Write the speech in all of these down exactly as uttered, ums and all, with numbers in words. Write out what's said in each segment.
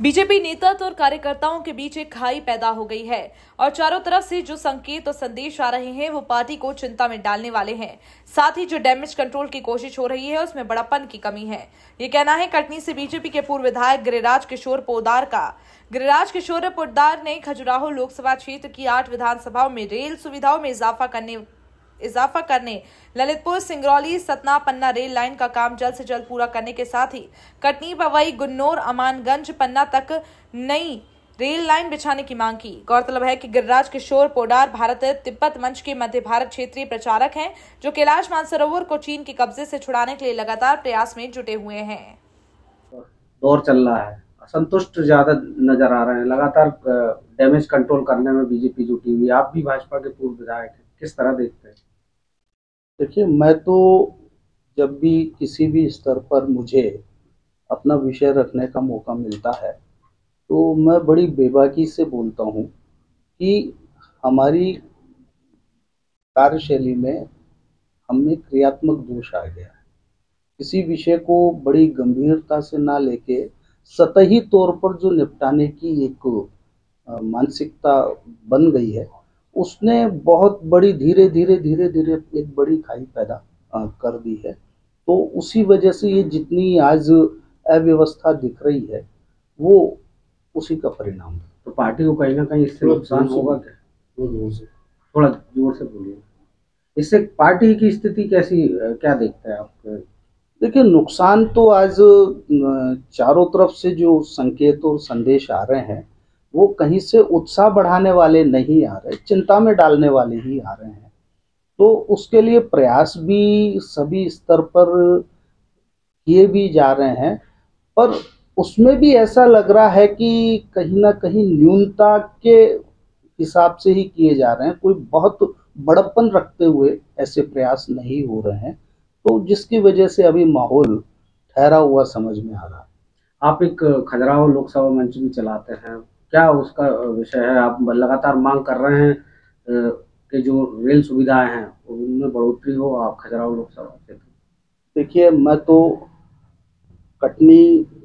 BJP नेतृत्व और कार्यकर्ताओं के बीच एक खाई पैदा हो गई है और चारों तरफ से जो संकेत और संदेश आ रहे हैं वो पार्टी को चिंता में डालने वाले हैं। साथ ही जो डैमेज कंट्रोल की कोशिश हो रही है उसमें बड़प्पन की कमी है। ये कहना है कटनी से बीजेपी के पूर्व विधायक गिरिराज किशोर पोद्दार का। गिरिराज किशोर पोद्दार ने खजुराहो लोकसभा क्षेत्र की आठ विधानसभाओं में रेल सुविधाओं में इजाफा करने इजाफा करने ललितपुर सिंगरौली सतना पन्ना रेल लाइन का काम जल्द से जल्द पूरा करने के साथ ही कटनी पवई गुन्नौर अमानगंज पन्ना तक नई रेल लाइन बिछाने की मांग की। गौरतलब है कि गिरिराज किशोर पोद्दार भारत तिब्बत मंच के मध्य भारत क्षेत्रीय प्रचारक हैं, जो कैलाश मानसरोवर को चीन के कब्जे से छुड़ाने के लिए लगातार प्रयास में जुटे हुए हैं। दौर चल रहा है, असंतुष्ट ज्यादा नजर आ रहे हैं, लगातार डैमेज कंट्रोल करने में बीजेपी जुटी हुई। आप भी भाजपा के पूर्व विधायक हैं, किस तरह देखते हैं? देखिए, मैं तो जब भी किसी भी स्तर पर मुझे अपना विषय रखने का मौका मिलता है तो मैं बड़ी बेबाकी से बोलता हूँ कि हमारी कार्यशैली में हमें क्रियात्मक दोष आ गया है। किसी विषय को बड़ी गंभीरता से ना लेके सतही तौर पर जो निपटाने की एक मानसिकता बन गई है, उसने बहुत बड़ी धीरे धीरे धीरे धीरे एक बड़ी खाई पैदा कर दी है। तो उसी वजह से ये जितनी आज अव्यवस्था दिख रही है वो उसी का परिणाम है। तो पार्टी को कहीं ना कहीं इससे नुकसान होगा क्या? थोड़ा जोर से बोलिए। इससे पार्टी की स्थिति कैसी, क्या देखते हैं आप? देखिए, नुकसान तो आज चारों तरफ से जो संकेत और संदेश आ रहे हैं वो कहीं से उत्साह बढ़ाने वाले नहीं आ रहे, चिंता में डालने वाले ही आ रहे हैं। तो उसके लिए प्रयास भी सभी स्तर पर किए भी जा रहे हैं, पर उसमें भी ऐसा लग रहा है कि कहीं ना कहीं न्यूनता के हिसाब से ही किए जा रहे हैं। कोई बहुत बड़प्पन रखते हुए ऐसे प्रयास नहीं हो रहे हैं, तो जिसकी वजह से अभी माहौल ठहरा हुआ समझ में आ रहा है। आप एक खजुराहो लोकसभा मंच भी चलाते हैं, क्या उसका विषय है? आप लगातार मांग कर रहे हैं कि जो रेल सुविधाएं हैं उनमें बढ़ोतरी हो आप खजुराहो लोकसभा क्षेत्र। देखिए, मैं तो कटनी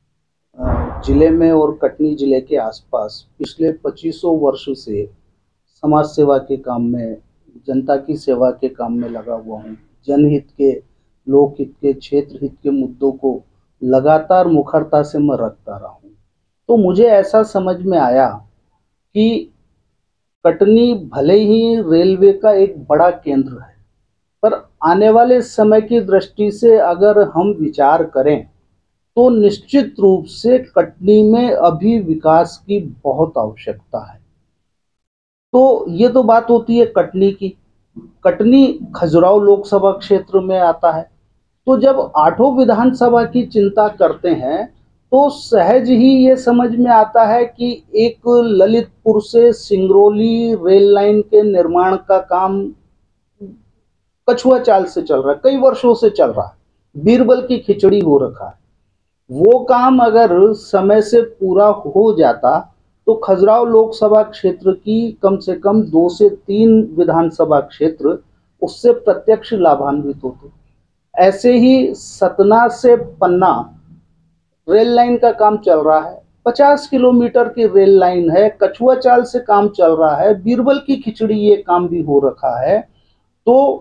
जिले में और कटनी जिले के आसपास पिछले पच्चीसों वर्षों से समाज सेवा के काम में, जनता की सेवा के काम में लगा हुआ हूँ। जनहित के, लोकहित के, क्षेत्र हित के मुद्दों को लगातार मुखरता से मैं रखता रहा हूँ। तो मुझे ऐसा समझ में आया कि कटनी भले ही रेलवे का एक बड़ा केंद्र है, पर आने वाले समय की दृष्टि से अगर हम विचार करें तो निश्चित रूप से कटनी में अभी विकास की बहुत आवश्यकता है। तो ये तो बात होती है कटनी की। कटनी खजुराहो लोकसभा क्षेत्र में आता है, तो जब आठों विधानसभा की चिंता करते हैं तो सहज ही ये समझ में आता है कि एक ललितपुर से सिंगरौली रेल लाइन के निर्माण का काम कछुआ चाल से चल रहा है, कई वर्षों से चल रहा है, बीरबल की खिचड़ी हो रखा है। वो काम अगर समय से पूरा हो जाता तो खजुराहो लोकसभा क्षेत्र की कम से कम दो से तीन विधानसभा क्षेत्र उससे प्रत्यक्ष लाभान्वित होते। ऐसे ही सतना से पन्ना रेल लाइन का काम चल रहा है, पचास किलोमीटर की रेल लाइन है, कछुआ चाल से काम चल रहा है, बीरबल की खिचड़ी ये काम भी हो रखा है। तो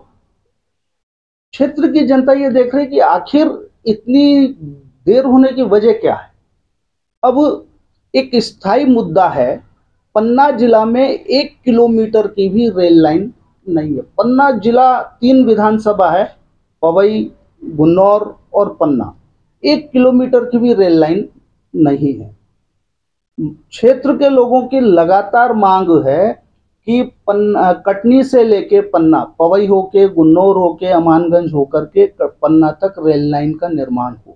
क्षेत्र की जनता ये देख रही कि आखिर इतनी देर होने की वजह क्या है। अब एक स्थायी मुद्दा है, पन्ना जिला में एक किलोमीटर की भी रेल लाइन नहीं है। पन्ना जिला तीन विधानसभा है, पवई, गुन्नौर और पन्ना, एक किलोमीटर की भी रेल लाइन नहीं है। क्षेत्र के लोगों की लगातार मांग है कि पन्ना, कटनी से लेके पन्ना, पवई होके, गुन्नौर होके, अमानगंज होकर के पन्ना तक रेल लाइन का निर्माण हो।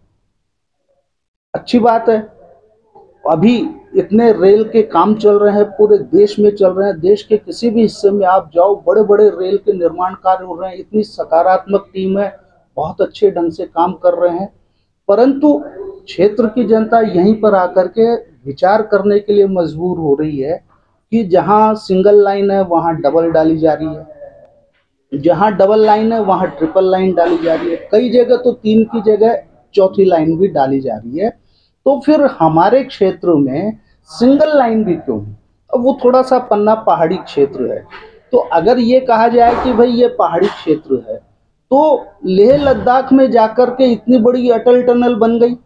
अच्छी बात है, अभी इतने रेल के काम चल रहे हैं, पूरे देश में चल रहे हैं। देश के किसी भी हिस्से में आप जाओ, बड़े बड़े रेल के निर्माण कार्य हो रहे हैं। इतनी सकारात्मक टीम है, बहुत अच्छे ढंग से काम कर रहे हैं, परंतु क्षेत्र की जनता यहीं पर आकर के विचार करने के लिए मजबूर हो रही है कि जहां सिंगल लाइन है वहां डबल डाली जा रही है, जहां डबल लाइन है वहां ट्रिपल लाइन डाली जा रही है, कई जगह तो तीन की जगह चौथी लाइन भी डाली जा रही है। तो फिर हमारे क्षेत्र में सिंगल लाइन भी क्यों नहीं? अब वो थोड़ा सा पन्ना पहाड़ी क्षेत्र है, तो अगर ये कहा जाए कि भाई ये पहाड़ी क्षेत्र है, तो लेह लद्दाख में जाकर के इतनी बड़ी अटल टनल बन गई।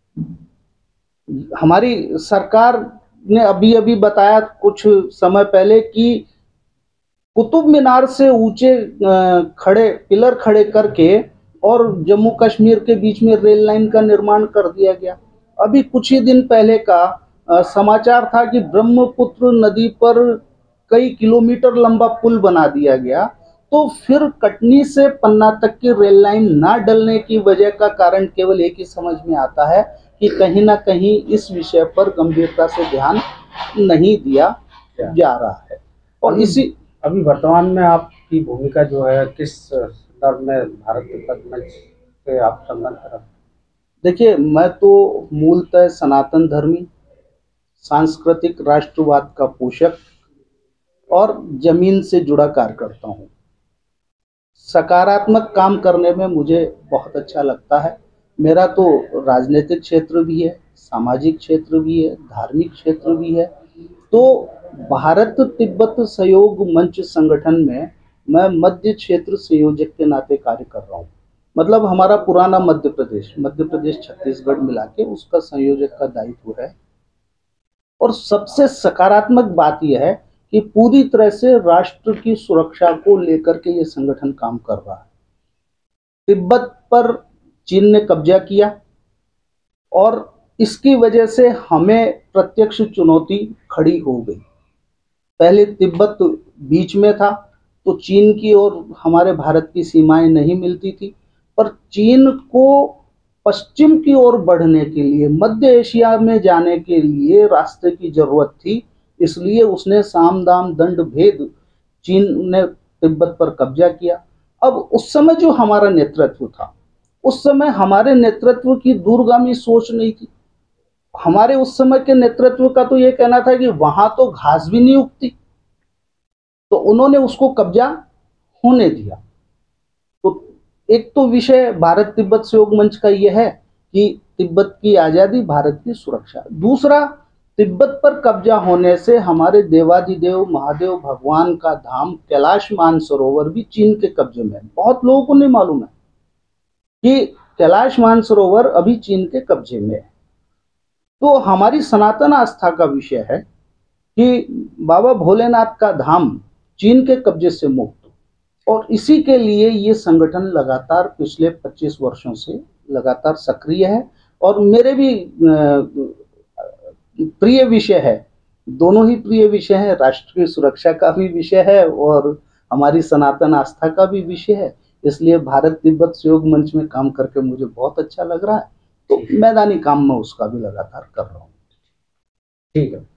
हमारी सरकार ने अभी अभी बताया कुछ समय पहले कि कुतुब मीनार से ऊंचे खड़े पिलर खड़े करके और जम्मू कश्मीर के बीच में रेल लाइन का निर्माण कर दिया गया। अभी कुछ ही दिन पहले का आ, समाचार था कि ब्रह्मपुत्र नदी पर कई किलोमीटर लंबा पुल बना दिया गया। तो फिर कटनी से पन्ना तक की रेल लाइन ना डलने की वजह का कारण केवल एक ही समझ में आता है कि कहीं ना कहीं इस विषय पर गंभीरता से ध्यान नहीं दिया जा रहा है। और इसी अभी वर्तमान में आपकी भूमिका जो है किस संदर्भ में भारत तिब्बत मंच से आप संबंध रखते हैं? देखिए, मैं तो मूलतः सनातन धर्मी, सांस्कृतिक राष्ट्रवाद का पोषक और जमीन से जुड़ा कार्य करता हूँ। सकारात्मक काम करने में मुझे बहुत अच्छा लगता है। मेरा तो राजनीतिक क्षेत्र भी है, सामाजिक क्षेत्र भी है, धार्मिक क्षेत्र भी है। तो भारत तिब्बत सहयोग मंच संगठन में मैं मध्य क्षेत्र संयोजक के नाते कार्य कर रहा हूँ। मतलब हमारा पुराना मध्य प्रदेश मध्य प्रदेश छत्तीसगढ़ मिला के उसका संयोजक का दायित्व है। और सबसे सकारात्मक बात यह है कि पूरी तरह से राष्ट्र की सुरक्षा को लेकर के ये संगठन काम कर रहा है। तिब्बत पर चीन ने कब्जा किया और इसकी वजह से हमें प्रत्यक्ष चुनौती खड़ी हो गई। पहले तिब्बत बीच में था तो चीन की और हमारे भारत की सीमाएं नहीं मिलती थी, पर चीन को पश्चिम की ओर बढ़ने के लिए, मध्य एशिया में जाने के लिए रास्ते की जरूरत थी। इसलिए उसने साम दाम दंड भेद चीन ने तिब्बत पर कब्जा किया। अब उस समय जो हमारा नेतृत्व था, उस समय हमारे नेतृत्व की दूरगामी सोच नहीं थी। हमारे उस समय के नेतृत्व का तो ये कहना था कि वहां तो घास भी नहीं उगती, तो उन्होंने उसको कब्जा होने दिया। तो एक तो विषय भारत तिब्बत सहयोग मंच का यह है कि तिब्बत की आजादी, भारत की सुरक्षा। दूसरा, तिब्बत पर कब्जा होने से हमारे देवाधिदेव महादेव भगवान का धाम कैलाश मानसरोवर भी चीन के कब्जे में है। बहुत लोगों को नहीं मालूम है कि कैलाश मानसरोवर अभी चीन के कब्जे में है। तो हमारी सनातन आस्था का विषय है कि बाबा भोलेनाथ का धाम चीन के कब्जे से मुक्त, और इसी के लिए ये संगठन लगातार पिछले पच्चीस वर्षों से लगातार सक्रिय है। और मेरे भी प्रिय विषय है, दोनों ही प्रिय विषय है, राष्ट्र की सुरक्षा का भी विषय है और हमारी सनातन आस्था का भी विषय है। इसलिए भारत तिब्बत सहयोग मंच में काम करके मुझे बहुत अच्छा लग रहा है। तो मैदानी काम में उसका भी लगातार कर रहा हूँ। ठीक है।